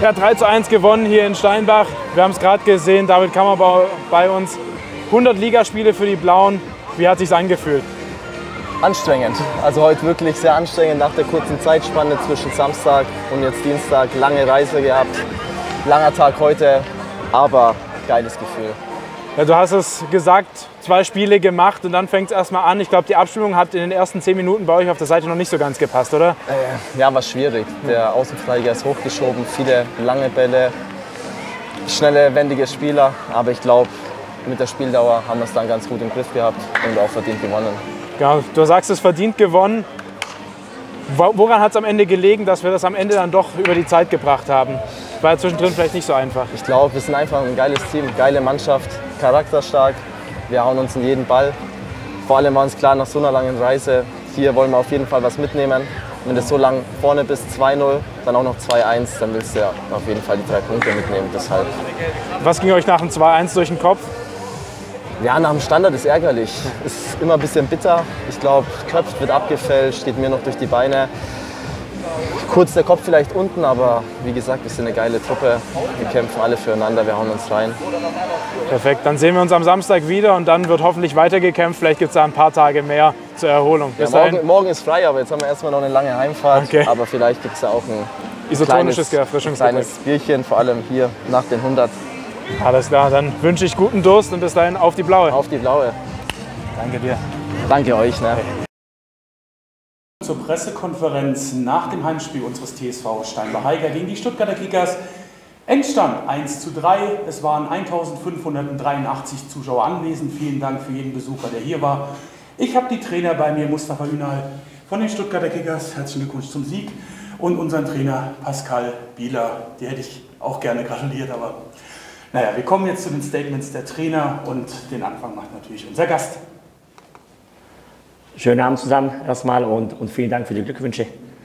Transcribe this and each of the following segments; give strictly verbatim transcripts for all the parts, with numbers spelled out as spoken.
Ja, drei zu eins gewonnen hier in Steinbach. Wir haben es gerade gesehen, David Kammerbau bei uns. hundert Ligaspiele für die Blauen. Wie hat es sich angefühlt? Anstrengend. Also heute wirklich sehr anstrengend nach der kurzen Zeitspanne zwischen Samstag und jetzt Dienstag. Lange Reise gehabt, langer Tag heute, aber geiles Gefühl. Ja, du hast es gesagt, zwei Spiele gemacht und dann fängt es erstmal an. Ich glaube, die Abstimmung hat in den ersten zehn Minuten bei euch auf der Seite noch nicht so ganz gepasst, oder? Äh, ja, war schwierig. Der Außenverteidiger ist hochgeschoben, viele lange Bälle, schnelle, wendige Spieler. Aber ich glaube, mit der Spieldauer haben wir es dann ganz gut im Griff gehabt und auch verdient gewonnen. Ja, du sagst es verdient gewonnen. Woran hat es am Ende gelegen, dass wir das am Ende dann doch über die Zeit gebracht haben? War ja zwischendrin vielleicht nicht so einfach. Ich glaube, wir sind einfach ein geiles Team, geile Mannschaft, charakterstark. Wir hauen uns in jeden Ball. Vor allem war uns klar, nach so einer langen Reise, hier wollen wir auf jeden Fall was mitnehmen. Wenn du so lang vorne bist, zwei null, dann auch noch zwei eins, dann willst du ja auf jeden Fall die drei Punkte mitnehmen. Deshalb. Was ging euch nach dem zwei eins durch den Kopf? Ja, nach dem Standard ist ärgerlich. Ist immer ein bisschen bitter. Ich glaube, köpft, wird abgefälscht, geht mir noch durch die Beine. Kurz der Kopf vielleicht unten, aber wie gesagt, wir sind eine geile Truppe. Wir kämpfen alle füreinander, wir hauen uns rein. Perfekt, dann sehen wir uns am Samstag wieder und dann wird hoffentlich weitergekämpft. Vielleicht gibt es da ein paar Tage mehr zur Erholung. Ja, morgen, morgen ist frei, aber jetzt haben wir erstmal noch eine lange Heimfahrt. Okay. Aber vielleicht gibt es ja auch ein isotonisches kleines, kleines Bierchen, vor allem hier nach den hundert. Alles klar, dann wünsche ich guten Durst und bis dahin auf die Blaue. Auf die Blaue. Danke dir. Danke euch. Ne? Zur Pressekonferenz nach dem Heimspiel unseres T S V Steinbach-Heiger gegen die Stuttgarter Kickers. Endstand eins zu drei. Es waren eintausendfünfhundertdreiundachtzig Zuschauer anwesend. Vielen Dank für jeden Besucher, der hier war. Ich habe die Trainer bei mir, Mustafa Ünal von den Stuttgarter Kickers. Herzlichen Glückwunsch zum Sieg. Und unseren Trainer Pascal Bieler. Die hätte ich auch gerne gratuliert, aber naja, wir kommen jetzt zu den Statements der Trainer und den Anfang macht natürlich unser Gast. Schönen Abend zusammen erstmal und, und vielen Dank für die Glückwünsche.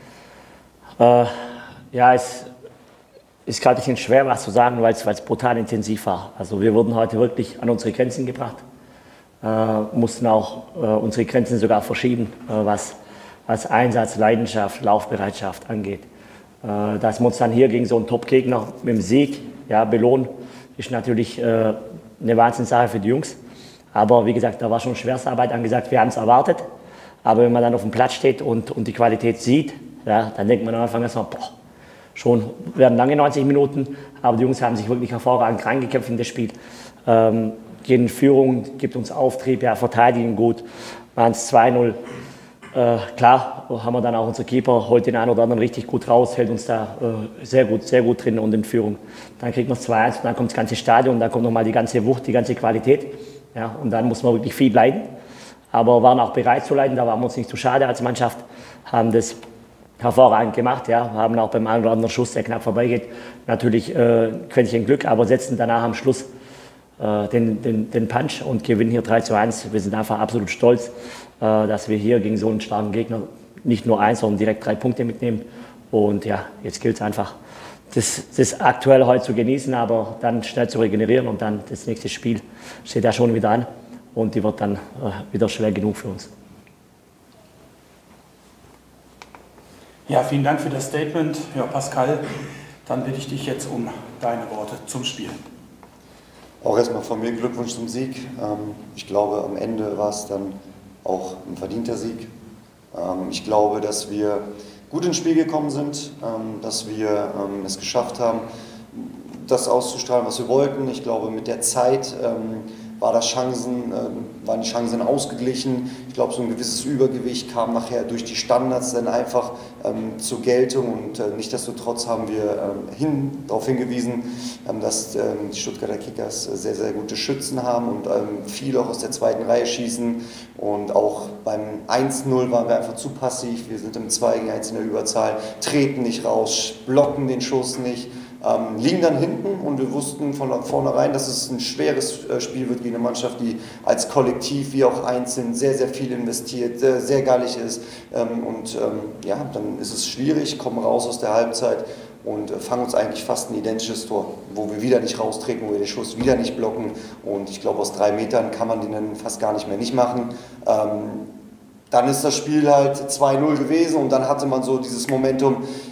Äh, ja, es ist gerade ein bisschen schwer, was zu sagen, weil es brutal intensiv war. Also wir wurden heute wirklich an unsere Grenzen gebracht, äh, mussten auch äh, unsere Grenzen sogar verschieben, äh, was, was Einsatz, Leidenschaft, Laufbereitschaft angeht. Äh, dass wir uns dann hier gegen so einen Top-Gegner mit dem Sieg ja, belohnen, ist natürlich äh, eine Wahnsinnssache für die Jungs. Aber wie gesagt, da war schon Schwerstarbeit angesagt, wir haben es erwartet. Aber wenn man dann auf dem Platz steht und, und die Qualität sieht, ja, dann denkt man am Anfang erstmal, boah, schon werden lange neunzig Minuten. Aber die Jungs haben sich wirklich hervorragend reingekämpft in das Spiel. Ähm, gehen in Führung, gibt uns Auftrieb, ja, verteidigen gut, waren es zwei null. Äh, klar haben wir dann auch unser Keeper, holt den einen oder anderen richtig gut raus, hält uns da äh, sehr gut, sehr gut drin und in Führung. Dann kriegt man zwei eins und dann kommt das ganze Stadion und dann kommt nochmal die ganze Wucht, die ganze Qualität. Ja, und dann muss man wirklich viel leiden, aber waren auch bereit zu leiden, da waren wir uns nicht zu schade als Mannschaft, haben das hervorragend gemacht, ja, haben auch beim einen oder anderen Schuss, der knapp vorbeigeht, natürlich äh, Quäntchen Glück, aber setzen danach am Schluss äh, den, den, den Punch und gewinnen hier drei zu eins. Wir sind einfach absolut stolz, äh, dass wir hier gegen so einen starken Gegner nicht nur eins, sondern direkt drei Punkte mitnehmen. Und ja, jetzt gilt es einfach, das, das aktuell heute zu genießen, aber dann schnell zu regenerieren und dann das nächste Spiel steht ja schon wieder an und die wird dann äh, wieder schwer genug für uns. Ja, vielen Dank für das Statement. Ja, Pascal, dann bitte ich dich jetzt um deine Worte zum Spiel. Auch erstmal von mir Glückwunsch zum Sieg. Ich glaube, am Ende war es dann auch ein verdienter Sieg. Ich glaube, dass wir gut ins Spiel gekommen sind, dass wir es geschafft haben, das auszustrahlen, was wir wollten. Ich glaube, mit der Zeit war das Chancen, waren die Chancen ausgeglichen. Ich glaube, so ein gewisses Übergewicht kam nachher durch die Standards dann einfach ähm, zur Geltung und äh, nichtsdestotrotz haben wir ähm, hin, darauf hingewiesen, ähm, dass ähm, die Stuttgarter Kickers sehr, sehr gute Schützen haben und ähm, viel auch aus der zweiten Reihe schießen und auch beim eins null waren wir einfach zu passiv. Wir sind im zwei gegen eins in der Überzahl, treten nicht raus, blocken den Schuss nicht. Ähm, liegen dann hinten und wir wussten von vornherein, dass es ein schweres äh, Spiel wird gegen eine Mannschaft, die als Kollektiv wie auch einzeln sehr, sehr viel investiert, sehr, sehr gallig ist ähm, und ähm, ja, dann ist es schwierig, kommen raus aus der Halbzeit und äh, fangen uns eigentlich fast ein identisches Tor, wo wir wieder nicht raustreten, wo wir den Schuss wieder nicht blocken und ich glaube aus drei Metern kann man den dann fast gar nicht mehr nicht machen. Ähm, Dann ist das Spiel halt zwei null gewesen und dann hatte man so dieses Momentum,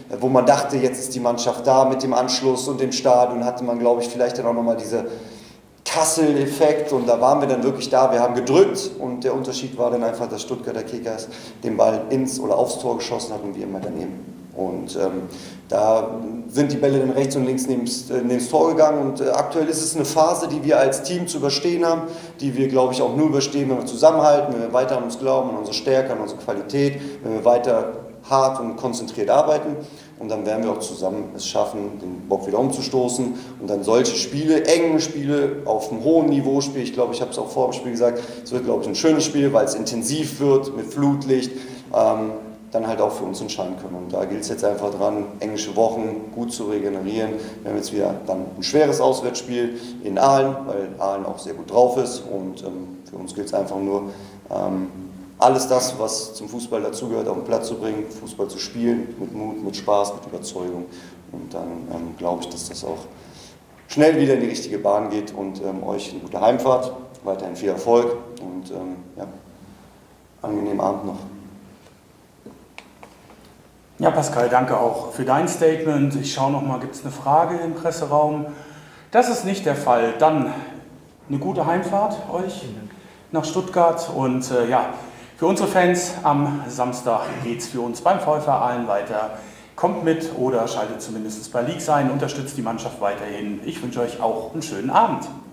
wo man dachte, jetzt ist die Mannschaft da mit dem Anschluss und dem Stadion, hatte man, glaube ich, vielleicht dann auch nochmal diese Kassel-Effekt und da waren wir dann wirklich da, wir haben gedrückt und der Unterschied war dann einfach, dass Stuttgarter Kickers den Ball ins oder aufs Tor geschossen hat und wir immer daneben. Und ähm, da sind die Bälle dann rechts und links neben das Tor gegangen und äh, aktuell ist es eine Phase, die wir als Team zu überstehen haben, die wir, glaube ich, auch nur überstehen, wenn wir zusammenhalten, wenn wir weiter an uns glauben, an unsere Stärke, an unsere Qualität, wenn wir weiter hart und konzentriert arbeiten und dann werden wir auch zusammen es schaffen, den Bock wieder umzustoßen und dann solche Spiele, enge Spiele auf einem hohen Niveau spielen. Ich glaube, ich habe es auch vor dem Spiel gesagt, es wird, glaube ich, ein schönes Spiel, weil es intensiv wird mit Flutlicht. Ähm, dann halt auch für uns entscheiden können. Und da gilt es jetzt einfach dran, englische Wochen gut zu regenerieren. Wir haben jetzt wieder dann ein schweres Auswärtsspiel in Aalen, weil Aalen auch sehr gut drauf ist. Und ähm, für uns gilt es einfach nur, ähm, alles das, was zum Fußball dazugehört, auf den Platz zu bringen, Fußball zu spielen, mit Mut, mit Spaß, mit Überzeugung. Und dann ähm, glaube ich, dass das auch schnell wieder in die richtige Bahn geht und ähm, euch eine gute Heimfahrt, weiterhin viel Erfolg und ähm, ja, angenehmen Abend noch. Ja, Pascal, danke auch für dein Statement. Ich schaue noch mal, gibt es eine Frage im Presseraum? Das ist nicht der Fall. Dann eine gute Heimfahrt euch nach Stuttgart und äh, ja, für unsere Fans am Samstag geht es für uns beim VfR Aalen weiter. Kommt mit oder schaltet zumindest bei Leaks ein, unterstützt die Mannschaft weiterhin. Ich wünsche euch auch einen schönen Abend.